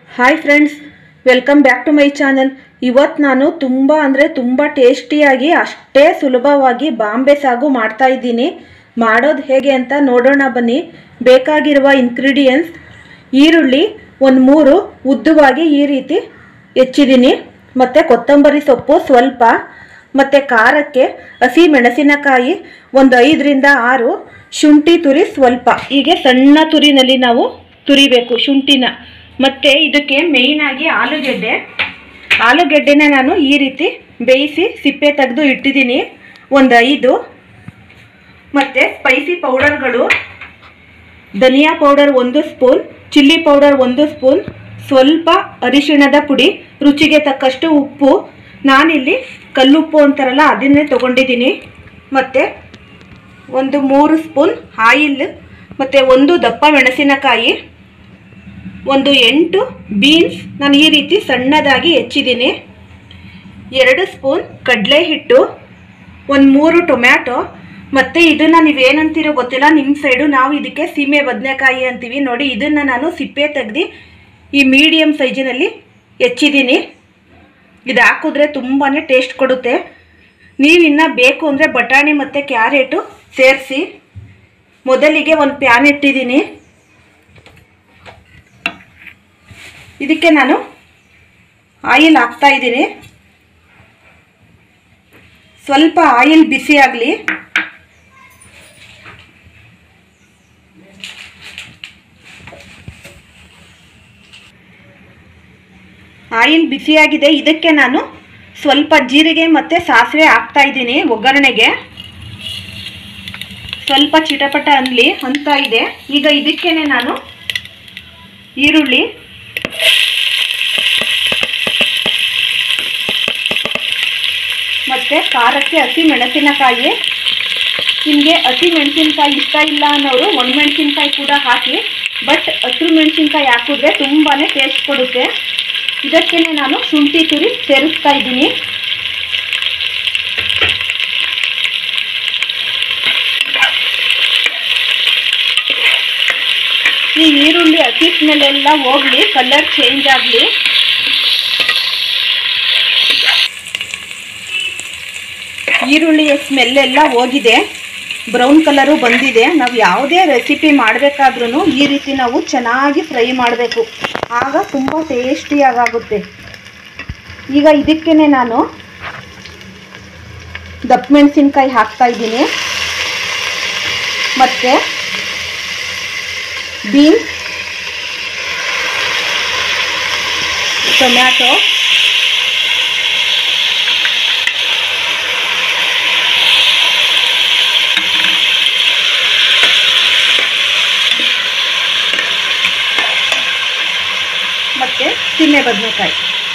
Hi friends, welcome back to my channel. ಇವತ್ತು ನಾನು ತುಂಬ ಟೇಸ್ಟಿಯಾಗಿ ಅಷ್ಟೇ ಸುಲಭವಾಗಿ ಬಾಂಬೆ ಸಾಗು ಮಾಡ್ತಾ ಇದ್ದೀನಿ. ಮಾಡೋದು ಹೇಗೆ ಅಂತ ನೋಡೋಣ ಬನ್ನಿ. ಬೇಕಾಗಿರುವ ಇಂಗ್ರೀಡಿಯೆಂಟ್ಸ್: ಈರುಳ್ಳಿ ಒಂದು 3 ಉದ್ದವಾಗಿ ಈ ರೀತಿ ಹೆಚ್ಚಿದ್ದೀನಿ, ಮತ್ತು ಕೊತ್ತಂಬರಿ ಸೊಪ್ಪು ಸ್ವಲ್ಪ, ಮತ್ತು ಖಾರಕ್ಕೆ ಹಸಿ ಮೆಣಸಿನಕಾಯಿ ಒಂದು 5 ರಿಂದ 6, ಶುಂಠಿ ತುರಿ ಸ್ವಲ್ಪ. ಹೀಗೆ ಸಣ್ಣ ತುರಿನಲ್ಲಿ ನಾವು ತುರಿಬೇಕು ಶುಂಠಿನ. ಮತ್ತು ಇದಕ್ಕೆ ಮೇಯ್ನಾಗಿ ಆಲೂಗೆಡ್ಡೆನ ನಾನು ಈ ರೀತಿ ಬೇಯಿಸಿ ಸಿಪ್ಪೆ ತೆಗೆದು ಇಟ್ಟಿದ್ದೀನಿ ಒಂದು 5. ಮತ್ತು ಸ್ಪೈಸಿ ಪೌಡರ್ಗಳು: ಧನಿಯಾ powder 1 spoon, chilli powder 1 spoon, ಸ್ವಲ್ಪ ಅರಿಶಿಣದ ಪುಡಿ, ರುಚಿಗೆ ತಕ್ಕಷ್ಟು ಉಪ್ಪು. ನಾನಿಲ್ಲಿ ಕಲ್ಲುಪ್ಪು ಅಂತಾರಲ್ಲ ಅದನ್ನೇ ತೊಗೊಂಡಿದ್ದೀನಿ. ಮತ್ತು ಒಂದು 3 ಸ್ಪೂನ್ ಆಯಿಲ್, ಮತ್ತು 1 ದಪ್ಪ ಮೆಣಸಿನಕಾಯಿ, ಒಂದು 8 ಬೀನ್ಸ್ ನಾನು ಈ ರೀತಿ ಸಣ್ಣದಾಗಿ ಹೆಚ್ಚಿದ್ದೀನಿ, 2 ಸ್ಪೂನ್ ಕಡಲೆ ಹಿಟ್ಟು, ಒಂದು 3 ಟೊಮ್ಯಾಟೊ. ಮತ್ತು ಇದನ್ನು ನೀವೇನಂತೀರೋ ಗೊತ್ತಿಲ್ಲ, ನಿಮ್ಮ ಸೈಡು, ನಾವು ಇದಕ್ಕೆ ಸೀಮೆ ಬದನೆಕಾಯಿ ಅಂತೀವಿ ನೋಡಿ. ಇದನ್ನು ನಾನು ಸಿಪ್ಪೆ ತೆಗೆದು ಈ ಮೀಡಿಯಮ್ ಸೈಜಿನಲ್ಲಿ ಹೆಚ್ಚಿದ್ದೀನಿ. ಇದು ಹಾಕಿದ್ರೆ ತುಂಬಾ ಟೇಸ್ಟ್ ಕೊಡುತ್ತೆ. ನೀವಿನ್ನು ಬೇಕು ಅಂದರೆ ಬಟಾಣಿ ಮತ್ತು ಕ್ಯಾರೆಟು ಸೇರಿಸಿ. ಮೊದಲಿಗೆ ಒಂದು ಪ್ಯಾನ್ ಇಟ್ಟಿದ್ದೀನಿ. ಇದಕ್ಕೆ ನಾನು ಆಯಿಲ್ ಹಾಕ್ತಾ ಇದ್ದೀನಿ. ಸ್ವಲ್ಪ ಆಯಿಲ್ ಬಿಸಿ ಆಗಲಿ. ಆಯಿಲ್ ಬಿಸಿಯಾಗಿದೆ. ಇದಕ್ಕೆ ನಾನು ಸ್ವಲ್ಪ ಜೀರಿಗೆ ಮತ್ತು ಸಾಸಿವೆ ಹಾಕ್ತಾ ಇದ್ದೀನಿ ಒಗ್ಗರಣೆಗೆ. ಸ್ವಲ್ಪ ಚಿಟಪಟ ಅಂತ ಇದೆ. ಈಗ ಇದಕ್ಕೇನೆ ನಾನು ಈರುಳ್ಳಿ, ಮತ್ತು ಖಾರಕ್ಕೆ ಹಸಿ ಮೆಣಸಿನಕಾಯಿ. ನಿಮಗೆ ಹಸಿ ಮೆಣಸಿನಕಾಯಿ ಇಷ್ಟ ಇಲ್ಲ ಅನ್ನೋರು ಒಣಮೆಣಸಿನ್ಕಾಯಿ ಕೂಡ ಹಾಕಿ, ಬಟ್ ಹಸಿರು ಮೆಣಸಿನ್ಕಾಯಿ ಹಾಕಿದ್ರೆ ತುಂಬಾ ಟೇಸ್ಟ್ ಕೊಡುತ್ತೆ. ಇದಕ್ಕೇ ನಾನು ಶುಂಠಿ ತುರಿ ಸೇರಿಸ್ತಾ ಇದ್ದೀನಿ. ಈ ಈರುಳ್ಳಿ ಹಸಿ ಸ್ಮೆಲ್ಲೆಲ್ಲ ಹೋಗಲಿ, ಕಲರ್ ಚೇಂಜ್ ಆಗಲಿ. ಈರುಳ್ಳಿಯ ಸ್ಮೆಲ್ಲೆಲ್ಲ ಹೋಗಿದೆ, ಬ್ರೌನ್ ಕಲರು ಬಂದಿದೆ. ನಾವು ಯಾವುದೇ ರೆಸಿಪಿ ಮಾಡಬೇಕಾದ್ರೂ ಈ ರೀತಿ ನಾವು ಚೆನ್ನಾಗಿ ಫ್ರೈ ಮಾಡಬೇಕು, ಆಗ ತುಂಬ ಟೇಸ್ಟಿಯಾಗುತ್ತೆ. ಈಗ ಇದಕ್ಕೇ ನಾನು ದಪ್ಪ ಮೆಣಸಿನ್ಕಾಯಿ ಹಾಕ್ತಾ ಇದ್ದೀನಿ, ಮತ್ತು ಬೀನ್ಸ್, ಟೊಮ್ಯಾಟೊ, ಮತ್ತು ಸೀಮೆ ಬದನೆಕಾಯಿ.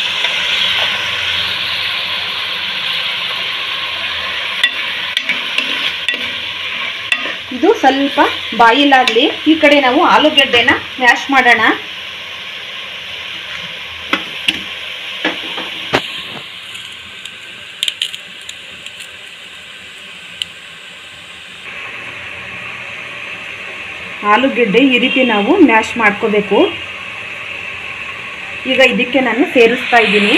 ಇದು ಸ್ವಲ್ಪ ಬಾಯಿಲ್ ಆಗಲಿ. ಈ ಕಡೆ ನಾವು ಆಲೂಗೆಡ್ಡೆನ ಮ್ಯಾಶ್ ಮಾಡೋಣ. ಆಲೂಗೆಡ್ಡೆ ಈ ರೀತಿ ನಾವು ಮ್ಯಾಶ್ ಮಾಡ್ಕೋಬೇಕು. ಈಗ ಇದಕ್ಕೆ ನಾನು ಸೇರಿಸ್ತಾ ಇದ್ದೀನಿ.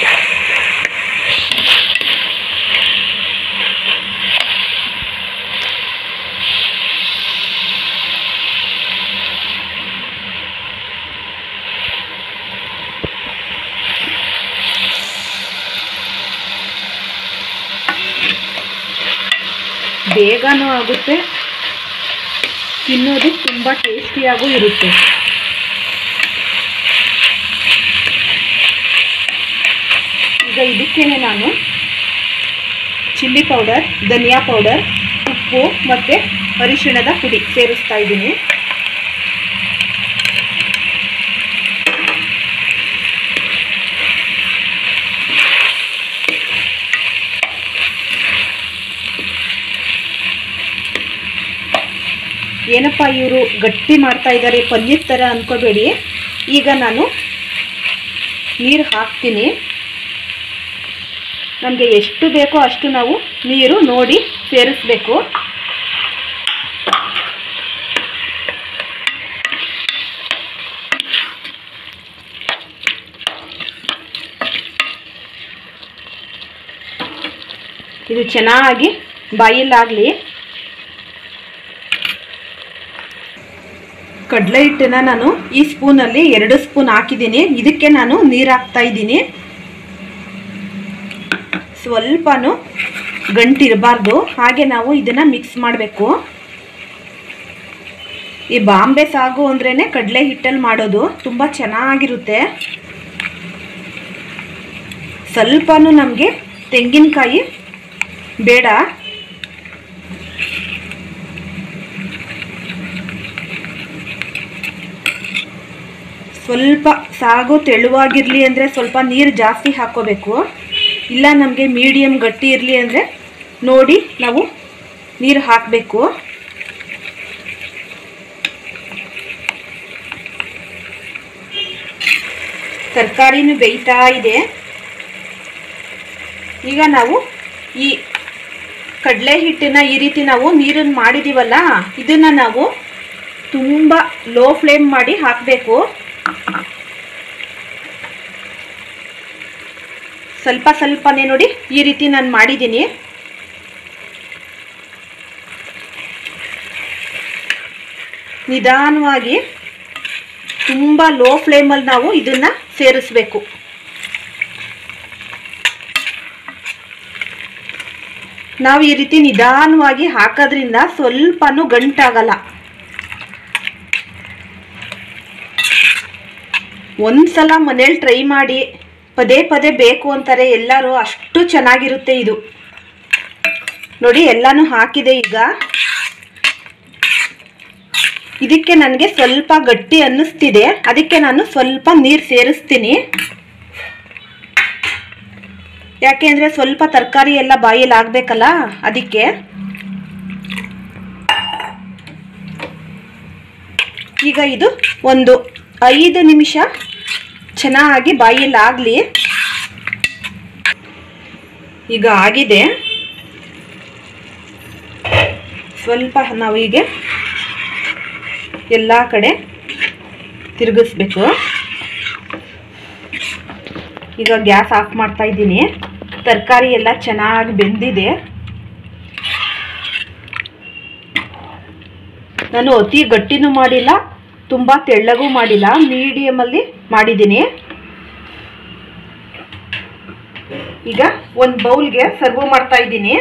ಬೇಗನೂ ಆಗುತ್ತೆ, ತಿನ್ನೋದು ತುಂಬ ಟೇಸ್ಟಿಯಾಗೂ ಇರುತ್ತೆ. ಈಗ ಇದಕ್ಕೇ ನಾನು ಚಿಲ್ಲಿ ಪೌಡರ್, ಧನಿಯಾ ಪೌಡರ್, ಉಪ್ಪು ಮತ್ತು ಅರಿಶಿಣದ ಪುಡಿ ಸೇರಿಸ್ತಾ ಇದ್ದೀನಿ. ಏನಪ್ಪ ಇವರು ಗಟ್ಟಿ ಮಾಡ್ತಾ ಇದ್ದಾರೆ, ಪನ್ನೀರ್ ಥರ ಅಂದ್ಕೋಬೇಡಿ. ಈಗ ನಾನು ನೀರು ಹಾಕ್ತೀನಿ. ನಮಗೆ ಎಷ್ಟು ಬೇಕೋ ಅಷ್ಟು ನಾವು ನೀರು ನೋಡಿ ಸೇರಿಸಬೇಕು. ಇದು ಚೆನ್ನಾಗಿ ಬಾಯಿಲಾಗಲಿ. ಕಡಲೆ ಹಿಟ್ಟನ್ನ ನಾನು ಈ ಸ್ಪೂನಲ್ಲಿ 2 ಸ್ಪೂನ್ ಹಾಕಿದ್ದೀನಿ. ಇದಕ್ಕೆ ನಾನು ನೀರು ಹಾಕ್ತಾ ಇದ್ದೀನಿ. ಸ್ವಲ್ಪನೂ ಗಂಟಿರಬಾರ್ದು, ಹಾಗೆ ನಾವು ಇದನ್ನು ಮಿಕ್ಸ್ ಮಾಡಬೇಕು. ಈ ಬಾಂಬೆ ಸಾಗು ಅಂದ್ರೇ ಕಡಲೆ ಹಿಟ್ಟಲ್ಲಿ ಮಾಡೋದು, ತುಂಬ ಚೆನ್ನಾಗಿರುತ್ತೆ. ಸ್ವಲ್ಪನೂ ನಮಗೆ ತೆಂಗಿನಕಾಯಿ ಬೇಡ. ಸ್ವಲ್ಪ ಸಾಗು ತೆಳುವಾಗಿರಲಿ ಅಂದರೆ ಸ್ವಲ್ಪ ನೀರು ಜಾಸ್ತಿ ಹಾಕ್ಕೋಬೇಕು. ಇಲ್ಲ ನಮಗೆ ಮೀಡಿಯಮ್ ಗಟ್ಟಿ ಇರಲಿ ಅಂದರೆ ನೋಡಿ ನಾವು ನೀರು ಹಾಕಬೇಕು. ತರಕಾರಿನೂ ಬೇಯ್ತಾ ಇದೆ. ಈಗ ನಾವು ಈ ಕಡಲೆ ಹಿಟ್ಟನ್ನ ಈ ರೀತಿ ನಾವು ನೀರನ್ನು ಮಾಡಿದ್ದೀವಲ್ಲ, ಇದನ್ನು ನಾವು ತುಂಬ ಲೋ ಫ್ಲೇಮ್ ಮಾಡಿ ಹಾಕಬೇಕು. ಸ್ವಲ್ಪ ಸ್ವಲ್ಪನೇ ನೋಡಿ ಈ ರೀತಿ ನಾನು ಮಾಡಿದ್ದೀನಿ. ನಿಧಾನವಾಗಿ ತುಂಬ ಲೋ ಫ್ಲೇಮಲ್ಲಿ ನಾವು ಇದನ್ನು ಸೇರಿಸ್ಬೇಕು. ನಾವು ಈ ರೀತಿ ನಿಧಾನವಾಗಿ ಹಾಕೋದ್ರಿಂದ ಸ್ವಲ್ಪನೂ ಗಂಟಾಗಲ್ಲ. ಒಂದ್ಸಲ ಮನೇಲಿ ಟ್ರೈ ಮಾಡಿ, ಪದೇ ಪದೇ ಬೇಕು ಅಂತಾರೆ ಎಲ್ಲರೂ, ಅಷ್ಟು ಚೆನ್ನಾಗಿರುತ್ತೆ ಇದು. ನೋಡಿ ಎಲ್ಲನೂ ಹಾಕಿದೆ. ಈಗ ಇದಕ್ಕೆ ನನಗೆ ಸ್ವಲ್ಪ ಗಟ್ಟಿ ಅನ್ನಿಸ್ತಿದೆ, ಅದಕ್ಕೆ ನಾನು ಸ್ವಲ್ಪ ನೀರು ಸೇರಿಸ್ತೀನಿ. ಯಾಕೆ ಅಂದರೆ ಸ್ವಲ್ಪ ತರಕಾರಿ ಎಲ್ಲ ಬಾಯಲ್ಲಿ ಆಗಬೇಕಲ್ಲ, ಅದಕ್ಕೆ. ಈಗ ಇದು ಒಂದು 5 ನಿಮಿಷ ಚೆನ್ನಾಗಿ ಬಾಯಲ್ಲಿ ಆಗಲಿ. ಈಗ ಆಗಿದೆ. ಸ್ವಲ್ಪ ನಾವು ಹೀಗೆ ಎಲ್ಲ ಕಡೆ ತಿರುಗಿಸ್ಬೇಕು. ಈಗ ಗ್ಯಾಸ್ ಆಫ್ ಮಾಡ್ತಾ ಇದ್ದೀನಿ. ತರಕಾರಿ ಎಲ್ಲ ಚೆನ್ನಾಗಿ ಬೆಂದಿದೆ. ನಾನು ಅತಿ ಗಟ್ಟಿನೂ ಮಾಡಿಲ್ಲ, ತುಂಬ ತೆಳ್ಳಗೂ ಮಾಡಿಲ್ಲ, ಮೀಡಿಯಮಲ್ಲಿ ಮಾಡಿದ್ದೀನಿ. ಈಗ ಒಂದು ಬೌಲ್ಗೆ ಸರ್ವ್ ಮಾಡ್ತಾ ಇದ್ದೀನಿ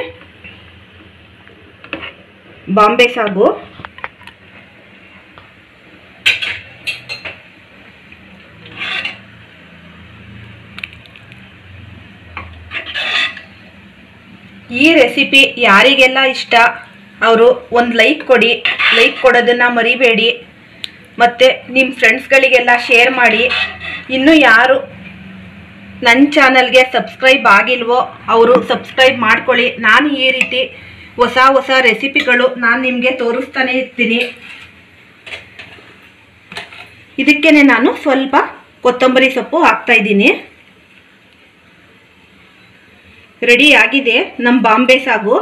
ಬಾಂಬೆ ಸಾಗು. ಈ ರೆಸಿಪಿ ಯಾರಿಗೆಲ್ಲ ಇಷ್ಟ ಅವರು ಒಂದು ಲೈಕ್ ಕೊಡಿ. ಲೈಕ್ ಕೊಡೋದನ್ನು ಮರಿಬೇಡಿ. ಮತ್ತು ನಿಮ್ಮ ಫ್ರೆಂಡ್ಸ್ಗಳಿಗೆಲ್ಲ ಶೇರ್ ಮಾಡಿ. ಇನ್ನೂ ಯಾರು ನನ್ನ ಚಾನಲ್ಗೆ ಸಬ್ಸ್ಕ್ರೈಬ್ ಆಗಿಲ್ವೋ ಅವರು ಸಬ್ಸ್ಕ್ರೈಬ್ ಮಾಡ್ಕೊಳ್ಳಿ. ನಾನು ಈ ರೀತಿ ಹೊಸ ಹೊಸ ರೆಸಿಪಿಗಳು ನಾನು ನಿಮಗೆ ತೋರಿಸ್ತಾನೆ ಇರ್ತೀನಿ. ಇದಕ್ಕೆ ನಾನು ಸ್ವಲ್ಪ ಕೊತ್ತಂಬರಿ ಸೊಪ್ಪು ಹಾಕ್ತಾಯಿದ್ದೀನಿ. ರೆಡಿ ಆಗಿದೆ ನಮ್ಮ ಬಾಂಬೆ ಸಾಗು.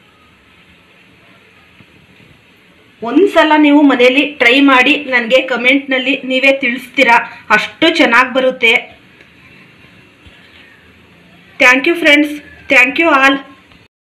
ಒಂದ್ಸಲ ನೀವು ಮನೆಯಲ್ಲಿ ಟ್ರೈ ಮಾಡಿ ನನಗೆ ಕಮೆಂಟ್ನಲ್ಲಿ ನೀವೇ ತಿಳಿಸ್ತೀರಾ, ಅಷ್ಟು ಚೆನ್ನಾಗಿ ಬರುತ್ತೆ. Thank you friends, thank you all.